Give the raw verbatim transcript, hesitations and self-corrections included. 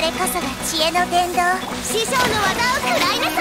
れこそが知恵の伝道。師匠の技を食らいなさい。